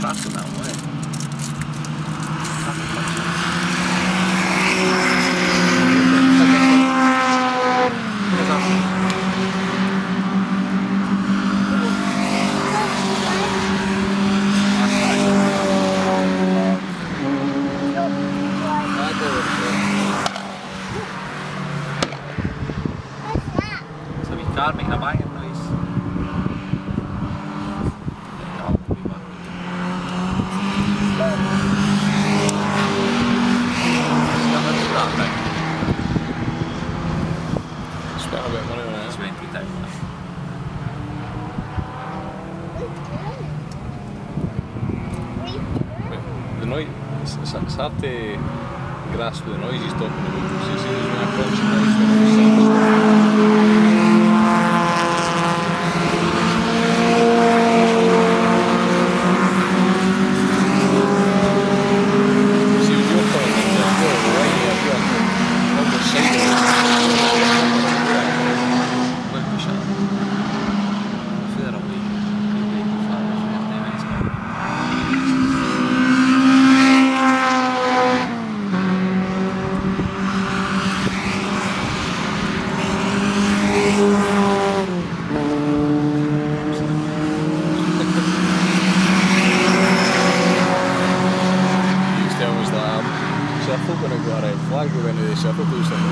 faster now, wasn't it? Car make een banging noise. Spera bene, ma non è. Sventi tempo. Noi sate grass with the noisy stuff in the book. See, there's no approach noise when Shuffle gonna go out flag when they shuffle do something.